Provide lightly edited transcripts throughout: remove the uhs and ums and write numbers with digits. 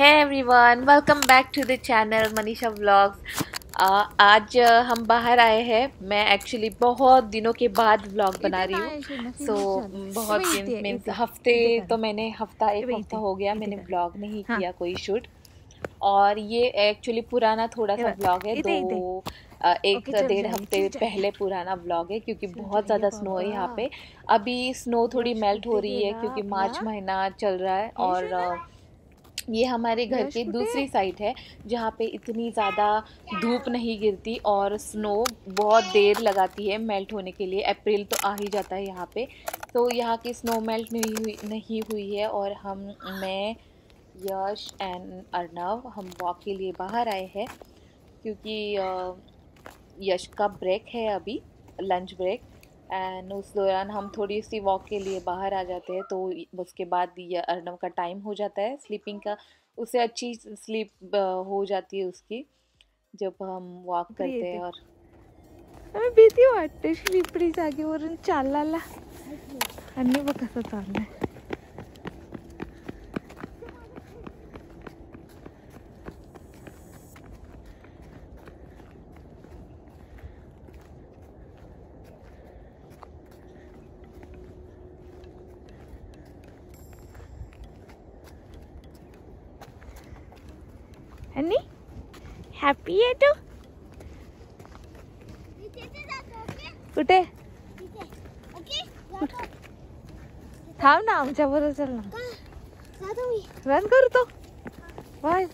Hey everyone, welcome back to the channel Manisha vlogs. आज हम बाहर आए हैं। मैं एक्चुअली बहुत दिनों के बाद व्लॉग बना रही हूँ। बहुत दिन मीन्स हफ्ते, तो मैंने एक हफ्ता हो गया मैंने व्लॉग नहीं किया कोई शूट। और ये एक्चुअली पुराना थोड़ा सा व्लॉग है, एक डेढ़ हफ्ते पहले पुराना व्लॉग है, क्योंकि बहुत ज़्यादा स्नो है यहाँ पे। अभी स्नो थोड़ी मेल्ट हो रही है क्योंकि मार्च महीना चल रहा है। और ये हमारे घर की दूसरी साइड है जहाँ पे इतनी ज़्यादा धूप नहीं गिरती और स्नो बहुत देर लगाती है मेल्ट होने के लिए। अप्रैल तो आ ही जाता है यहाँ पे। तो यहाँ की स्नो मेल्ट नहीं हुई है। और मैं, यश एंड अर्नव हम वॉक के लिए बाहर आए हैं, क्योंकि यश का ब्रेक है अभी, लंच ब्रेक। एंड उस दौरान हम थोड़ी सी वॉक के लिए बाहर आ जाते हैं, तो उसके बाद ये अर्नव का टाइम हो जाता है स्लीपिंग का। उसे अच्छी स्लीप हो जाती है उसकी जब हम वॉक करते हैं। और आम्ही भीती वाटते स्लिपरी जागेवरून चालायला आणि बघ कसं चाललंय. आणि हॅपी आहे तू कुठे थांब ना आमच्या बरोबर चल ना रन करतो बाय.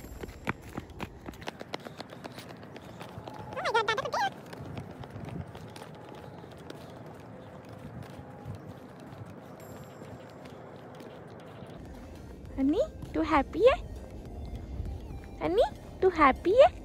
आणि तू हॅपी आहे आणि तू हॅपी आहे.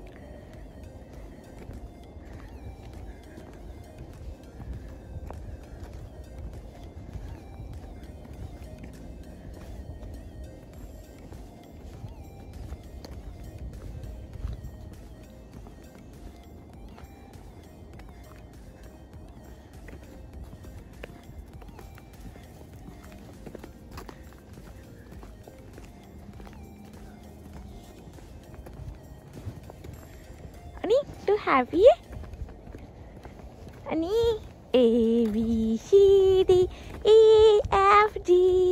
आणि तू हॅपी आहे आणि ABCD EFG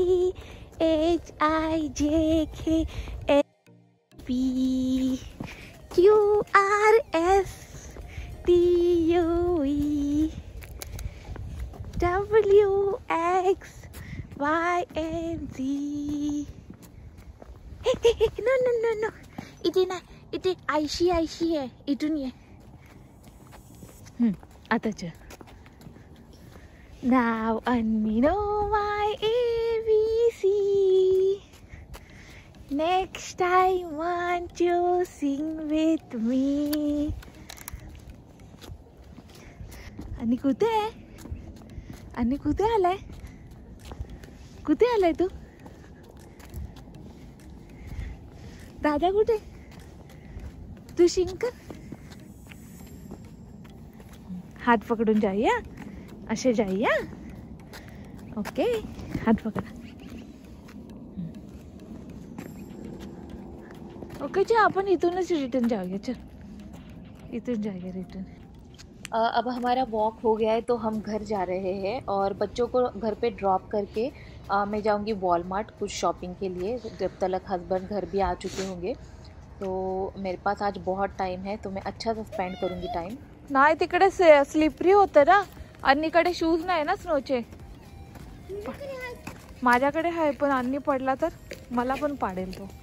HIJK LMNOP QRS TUV WXYZ. No. इथे नाही, इथे आयशी आहे. इथून ये. आता चल. Now I know my ABC. Next time want you sing with me. आणि कुठे आलाय? कुठे आलाय तू? दादा कुठे? तू शिंक हात पकडून जाऊया, असे जाऊया. ओके, हात पकडा. ओके चल, आपण इथूनच रिटर्न जाऊया. चल इथून जाएगा रिटर्न. अब हमारा वॉक हो गया है, तो हम घर जा रहे हैं और बच्चों को घर पे ड्रॉप करके मैं जाऊंगी वॉलमार्ट कुछ शॉपिंग के लिए, जब तक हस्बैंड घर भी आ चुके होंगे. तो मेरे पास आज बहुत टाइम है, तो मैं अच्छा सा स्पेंड करूंगी टाइम. नाही, तिकडे स्लिपरी होतं ना. अन्नीकडे शूज नाही ना स्नोचे. माझ्याकडे आहे, पण अन्नी पडला तर मला पण पाडेल तो.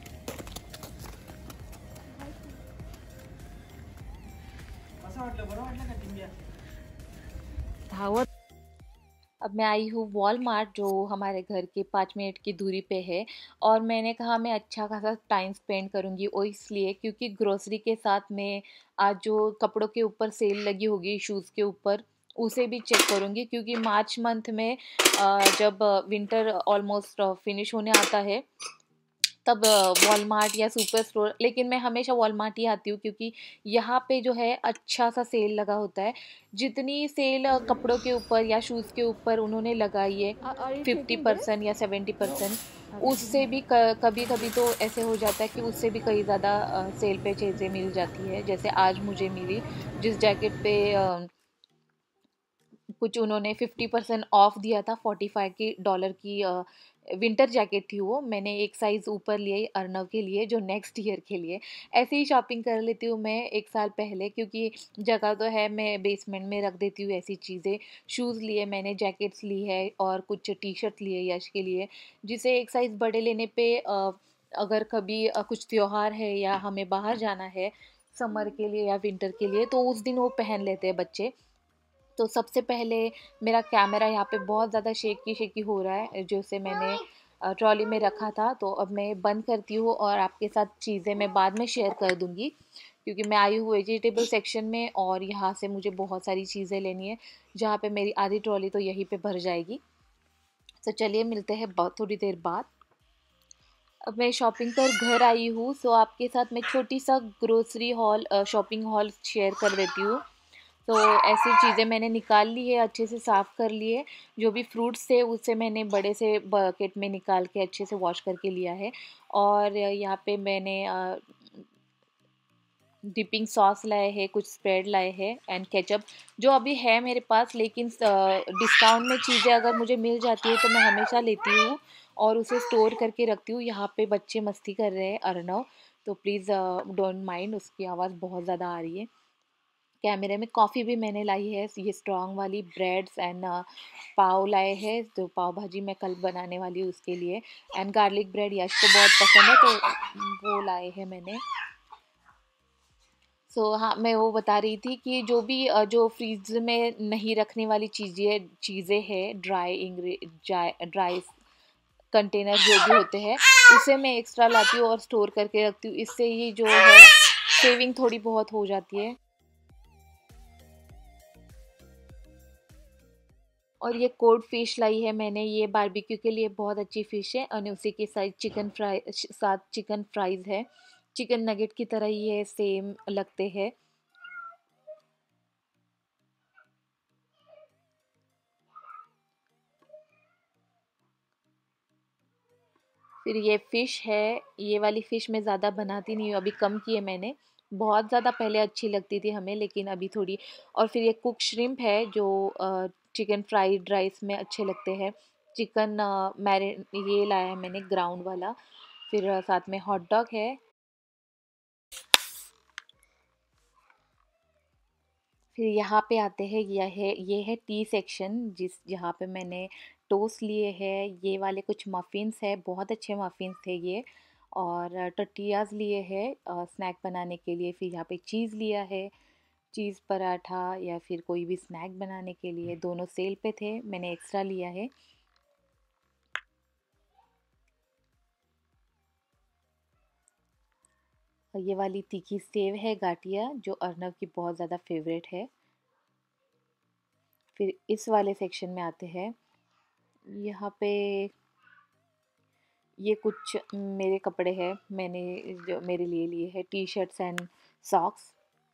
धावत. अब मैं आई हूँ वॉलमार्ट, जो हमारे घर के 5 मिनट की दूरी पे है. और मैंने कहा मैं अच्छा खासा टाइम स्पेंड करूँगी, वो इसलिए क्योंकि ग्रोसरी के साथ में आज जो कपड़ों के ऊपर सेल लगी होगी शूज़ के ऊपर, उसे भी चेक करूँगी. क्योंकि मार्च मंथ में जब विंटर ऑलमोस्ट फिनिश होने आता है, तब वॉलमार्ट या सुपर स्टोर, लेकिन मैं हमेशा वॉलमार्ट ही आती हूँ क्योंकि यहाँ पे जो है अच्छा सा सेल लगा होता है। जितनी सेल कपड़ों के ऊपर या शूज़ के ऊपर उन्होंने लगाई है, 50% या 70%, उससे भी कभी कभी तो ऐसे हो जाता है कि उससे भी कई ज़्यादा सेल पे चीज़ें मिल जाती है। जैसे आज मुझे मिली जिस जैकेट पे कुछ उन्होंने 50% ऑफ दिया था, 45 की डॉलर की विंटर जैकेट थी वो। मैंने एक साइज़ ऊपर लिए अर्नव के लिए, जो नेक्स्ट ईयर के लिए। ऐसे ही शॉपिंग कर लेती हूँ मैं एक साल पहले, क्योंकि जगह तो है, मैं बेसमेंट में रख देती हूँ ऐसी चीज़ें। शूज़ लिए मैंने, जैकेट्स ली है और कुछ टी शर्ट लिए यश के लिए, जिसे एक साइज़ बड़े लेने पे अगर कभी कुछ त्योहार है या हमें बाहर जाना है समर के लिए या विंटर के लिए, तो उस दिन वो पहन लेते हैं बच्चे। तो सबसे पहले मेरा कैमरा यहाँ पे बहुत ज़्यादा शेकी शेकी हो रहा है, जो से मैंने ट्रॉली में रखा था। तो अब मैं बंद करती हूँ और आपके साथ चीज़ें मैं बाद में शेयर कर दूँगी, क्योंकि मैं आई हूँ वेजिटेबल सेक्शन में और यहाँ से मुझे बहुत सारी चीज़ें लेनी है, जहाँ पे मेरी आधी ट्रॉली तो यहीं पे भर जाएगी। तो चलिए मिलते हैं थोड़ी देर बाद। अब मैं शॉपिंग कर घर आई हूँ, सो आपके साथ मैं छोटी सा grocery haul shopping haul share कर देती हूँ। तो ऐसी चीज़ें मैंने निकाल ली है, अच्छे से साफ़ कर लिए। जो भी फ्रूट्स थे उसे मैंने बड़े से बकेट में निकाल के अच्छे से वॉश करके लिया है। और यहाँ पे मैंने डिपिंग सॉस लाए हैं, कुछ स्प्रेड लाए हैं एंड केचप, जो अभी है मेरे पास। लेकिन डिस्काउंट में चीज़ें अगर मुझे मिल जाती है तो मैं हमेशा लेती हूँ और उसे स्टोर करके रखती हूँ। यहाँ पे बच्चे मस्ती कर रहे हैं, अर्नव, तो प्लीज़ डोंट माइंड, उसकी आवाज़ बहुत ज़्यादा आ रही है। कैमरे में कॉफ़ी भी मैंने लाई है, ये स्ट्रॉन्ग वाली ब्रेड्स एंड पाव लाए हैं, तो पाव भाजी मैं कल बनाने वाली हूँ उसके लिए। एंड गार्लिक ब्रेड यश को बहुत पसंद है, तो वो लाए हैं मैंने। हाँ, मैं वो बता रही थी कि जो भी जो फ्रीज में नहीं रखने वाली चीज़ें हैं, ड्राई कंटेनर जो भी होते हैं, उसे मैं एक्स्ट्रा लाती हूँ और स्टोर करके रखती हूँ। इससे ये जो है सेविंग थोड़ी बहुत हो जाती है। और ये कोड फिश लाई है मैंने, ये बारबेक्यू के लिए बहुत अच्छी फ़िश है। और उसी के साथ चिकन फ्राइज़ है, चिकन नगेट की तरह ही है, सेम लगते हैं। फिर ये फ़िश है, ये वाली फ़िश मैं ज़्यादा बनाती नहीं हूँ, अभी कम की है मैंने। बहुत ज़्यादा पहले अच्छी लगती थी हमें, लेकिन अभी थोड़ी। और फिर ये कुक श्रिम्प है, जो चिकन फ्राइड राइस में अच्छे लगते हैं। चिकन ये लाया है मैंने ग्राउंड वाला। फिर साथ में हॉट डॉग है। फिर यहाँ पे आते हैं, ये है टी सेक्शन, जहाँ पे मैंने टोस्ट लिए हैं। ये वाले कुछ मफ़िन्स है, बहुत अच्छे मफ़िन्स थे ये। और टर्टियाज़ लिए हैं स्नैक बनाने के लिए। फिर यहाँ पे चीज़ लिया है, चीज़ पराठा या फिर कोई भी स्नैक बनाने के लिए, दोनों सेल पे थे, मैंने एक्स्ट्रा लिया है। और ये वाली तीखी सेव है गाठिया, जो अर्नव की बहुत ज़्यादा फेवरेट है। फिर इस वाले सेक्शन में आते हैं, यहाँ पे ये कुछ मेरे कपड़े हैं, मैंने जो मेरे लिए है, टी शर्ट्स एंड सॉक्स।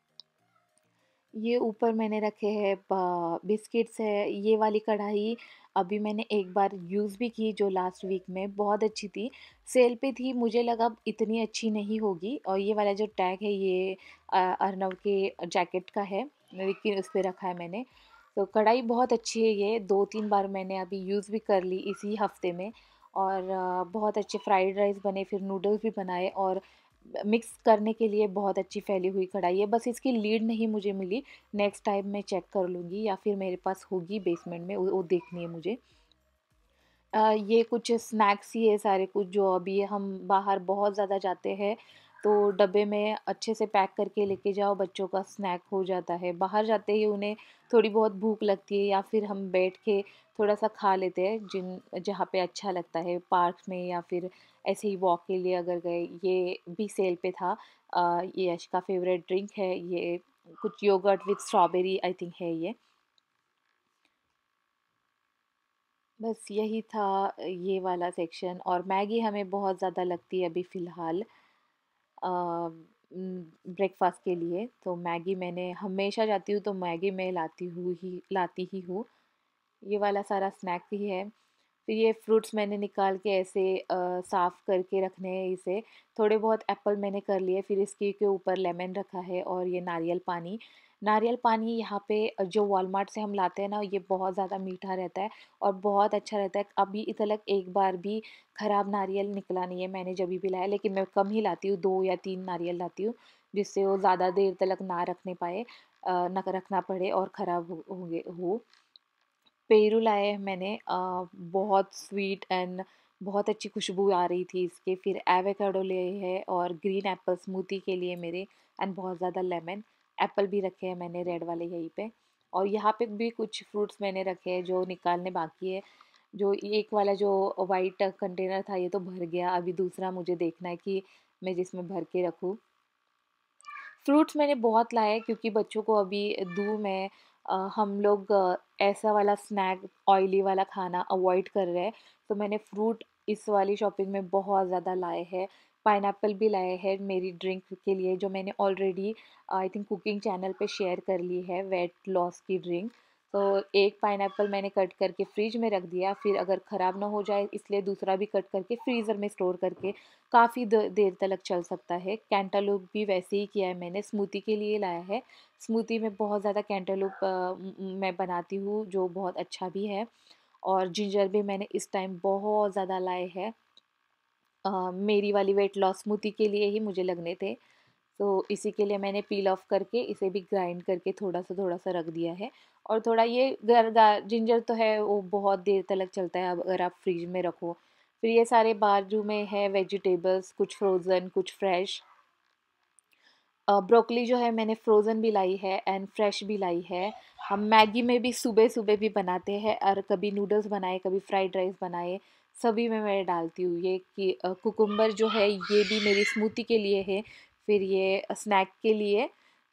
ये ऊपर मैंने रखे हैं बिस्किट्स है। ये वाली कढ़ाई अभी मैंने एक बार यूज़ भी की, जो लास्ट वीक में बहुत अच्छी थी, सेल पे थी। मुझे लगा इतनी अच्छी नहीं होगी। और ये वाला जो टैग है, ये अर्नव के जैकेट का है, लेकिन उस पर रखा है मैंने। तो कढ़ाई बहुत अच्छी है, ये 2-3 बार मैंने अभी यूज़ भी कर ली इसी हफ्ते में। और बहुत अच्छे फ्राइड राइस बने, फिर नूडल्स भी बनाए, और मिक्स करने के लिए बहुत अच्छी फैली हुई कढ़ाई है। बस इसकी लीड नहीं मुझे मिली, नेक्स्ट टाइम मैं चेक कर लूँगी, या फिर मेरे पास होगी बेसमेंट में, वो देखनी है मुझे। ये कुछ स्नैक्स ही है सारे कुछ, जो अभी हम बाहर बहुत ज़्यादा जाते हैं, तो डब्बे में अच्छे से पैक करके लेके जाओ, बच्चों का स्नैक हो जाता है। बाहर जाते ही उन्हें थोड़ी बहुत भूख लगती है, या फिर हम बैठ के थोड़ा सा खा लेते हैं, जहाँ पे अच्छा लगता है, पार्क में या फिर ऐसे ही वॉक के लिए अगर गए। ये भी सेल पे था। ये यश का फेवरेट ड्रिंक है, ये कुछ yogurt with strawberry I think है ये। बस यही था ये वाला सेक्शन। और मैगी हमें बहुत ज़्यादा लगती है अभी फ़िलहाल ब्रेकफास्ट के लिए। तो मैगी मैंने हमेशा जाती हूँ तो मैगी मैं लाती ही हूँ। ये वाला सारा स्नैक ही है। फिर ये फ्रूट्स मैंने निकाल के ऐसे साफ़ करके रखने हैं इसे। थोड़े बहुत एप्पल मैंने कर लिए, फिर इसके के ऊपर लेमन रखा है और ये नारियल पानी यहाँ पे जो वॉलमार्ट से हम लाते हैं ना, ये बहुत ज़्यादा मीठा रहता है और बहुत अच्छा रहता है। अभी तक एक बार भी ख़राब नारियल निकला नहीं है मैंने जब भी लाया, लेकिन मैं कम ही लाती हूँ, 2 या 3 नारियल लाती हूँ जिससे वो ज़्यादा देर तक ना रखने पाए ना रखना पड़े और ख़राब हो। पेरू लाए हैं मैंने बहुत स्वीट एंड बहुत अच्छी खुशबू आ रही थी इसके। फिर एवोकाडो लिए है और ग्रीन एप्पल स्मूथी के लिए मेरे, एंड बहुत ज़्यादा लेमन। एप्पल भी रखे हैं मैंने रेड वाले यहीं पे। और यहाँ पे भी कुछ फ्रूट्स मैंने रखे हैं जो निकालने बाकी है। जो एक वाला जो वाइट कंटेनर था ये तो भर गया, अभी दूसरा मुझे देखना है कि मैं जिसमें भर के रखूँ। फ्रूट्स मैंने बहुत लाए हैं क्योंकि बच्चों को अभी दूँ मैं। हम लोग ऐसा वाला स्नैक ऑयली वाला खाना अवॉइड कर रहे हैं, तो मैंने फ्रूट इस वाली शॉपिंग में बहुत ज़्यादा लाए हैं। पाइनएप्पल भी लाए हैं मेरी ड्रिंक के लिए, जो मैंने already I think cooking channel पे शेयर कर ली है, वेट लॉस की ड्रिंक। तो एक पाइनएप्पल मैंने कट करके फ्रिज में रख दिया, फिर अगर ख़राब ना हो जाए इसलिए दूसरा भी कट करके फ्रीज़र में स्टोर करके काफ़ी देर तक चल सकता है। कैंटालूप भी वैसे ही किया है मैंने, स्मूदी के लिए लाया है। स्मूदी में बहुत ज़्यादा कैंटालूप मैं बनाती हूँ जो बहुत अच्छा भी है। और जिंजर भी मैंने इस टाइम बहुत ज़्यादा लाए हैं। मेरी वाली वेट लॉस स्मूदी के लिए ही मुझे लगने थे, तो इसी के लिए मैंने पील ऑफ करके इसे भी ग्राइंड करके थोड़ा सा रख दिया है। और थोड़ा ये जिंजर तो है वो बहुत देर तक चलता है अगर आप फ्रिज में रखो। फिर ये सारे बाजू में है वेजिटेबल्स, कुछ फ्रोज़न कुछ फ्रेश। ब्रोकली जो है मैंने फ्रोज़न भी लाई है एंड फ्रेश भी लाई है। हम मैगी में भी सुबह-सुबह भी बनाते हैं, और कभी नूडल्स बनाए, कभी फ्राइड राइस बनाए, सभी में मैं डालती हूँ ये कि कुकुम्बर जो है ये भी मेरी स्मूदी के लिए है। फिर ये स्नैक के लिए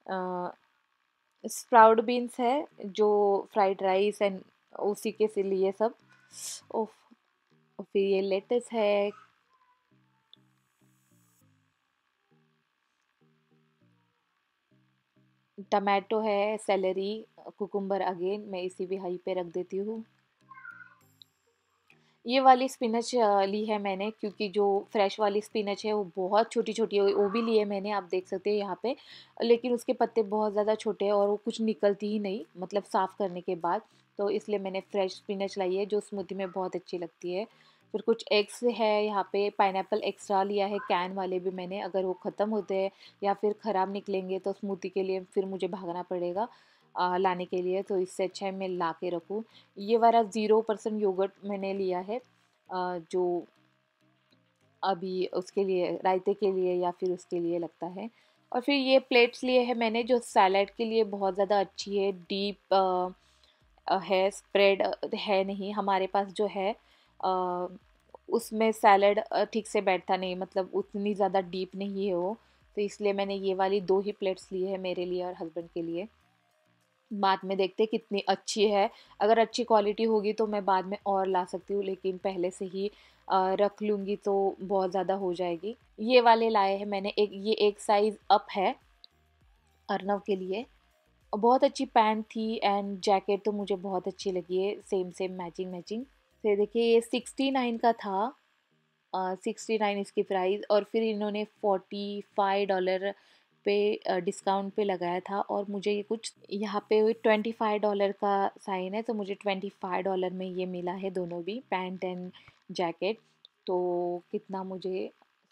स्प्राउट बीन्स है जो फ्राइड राइस एंड उसी के से लिए सब। ओफ। फिर ये लेट्स है, टमाटो है, सेलरी, कुकुम्बर अगेन मैं इसी भी हाई पे रख देती हूँ। ये वाली स्पिनच ली है मैंने क्योंकि जो फ्रेश वाली स्पिनच है वो बहुत छोटी-छोटी है, वो भी ली है मैंने, आप देख सकते हैं यहाँ पे। लेकिन उसके पत्ते बहुत ज़्यादा छोटे हैं और वो कुछ निकलती ही नहीं, मतलब साफ़ करने के बाद। तो इसलिए मैंने फ्रेश स्पिनच लाई है जो स्मूदी में बहुत अच्छी लगती है। फिर कुछ एग्स है यहाँ पे, पाइनएप्पल एक्स्ट्रा लिया है, कैन वाले भी मैंने, अगर वो ख़त्म होते हैं या फिर ख़राब निकलेंगे तो स्मूदी के लिए फिर मुझे भागना पड़ेगा लाने के लिए, तो इससे अच्छा है मैं ला के रखूँ। ये वाला 0% योगर्ट मैंने लिया है जो अभी उसके लिए रायते के लिए या फिर उसके लिए लगता है। और फिर ये प्लेट्स लिए हैं मैंने जो सैलेड के लिए बहुत ज़्यादा अच्छी है। डीप है, स्प्रेड है नहीं हमारे पास जो है अ, उसमें सैलेड ठीक से बैठता नहीं, मतलब उतनी ज़्यादा डीप नहीं है वो। तो इसलिए मैंने ये वाली 2 ही प्लेट्स ली है मेरे लिए और हस्बैंड के लिए। बाद में देखते हैं कितनी अच्छी है। अगर अच्छी क्वालिटी होगी तो मैं बाद में और ला सकती हूँ, लेकिन पहले से ही रख लूँगी तो बहुत ज़्यादा हो जाएगी। ये वाले लाए हैं मैंने, ये एक साइज़ अप है अर्नव के लिए। बहुत अच्छी पैंट थी एंड जैकेट तो मुझे बहुत अच्छी लगी है, सेम सेम मैचिंग मैचिंग। फिर देखिए ये 69 का था, 69 इसकी प्राइस, और फिर इन्होंने $45 पे डिस्काउंट पे लगाया था, और मुझे ये कुछ यहाँ पे $25 का साइन है, तो मुझे $25 में ये मिला है दोनों भी, पैंट एंड जैकेट। तो कितना मुझे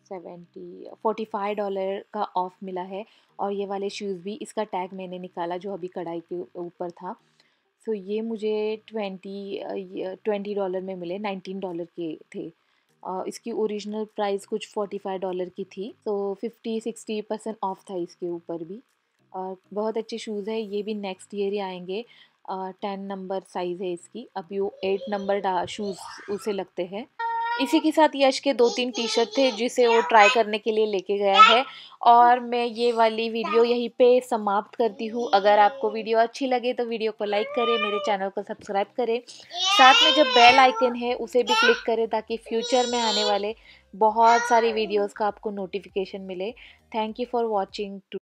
45 का ऑफ मिला है। और ये वाले शूज़ भी, इसका टैग मैंने निकाला जो अभी कढ़ाई के ऊपर था। सो ये मुझे 20 $20 में मिले, $19 के थे। इसकी ओरिजिनल प्राइस कुछ $45 की थी, तो 50-60% ऑफ था इसके ऊपर भी। और बहुत अच्छे शूज़ है, ये भी नेक्स्ट ईयर ही आएंगे। 10 नंबर साइज़ है इसकी, अभी वो 8 नंबर शूज़ उसे लगते हैं। इसी के साथ यश के 2-3 टी शर्ट थे जिसे वो ट्राई करने के लिए लेके गया है। और मैं ये वाली वीडियो यहीं पे समाप्त करती हूँ। अगर आपको वीडियो अच्छी लगे तो वीडियो को लाइक करें, मेरे चैनल को सब्सक्राइब करें, साथ में जो बेल आइकन है उसे भी क्लिक करें ताकि फ्यूचर में आने वाले बहुत सारी वीडियोस का आपको नोटिफिकेशन मिले। Thank you for watching.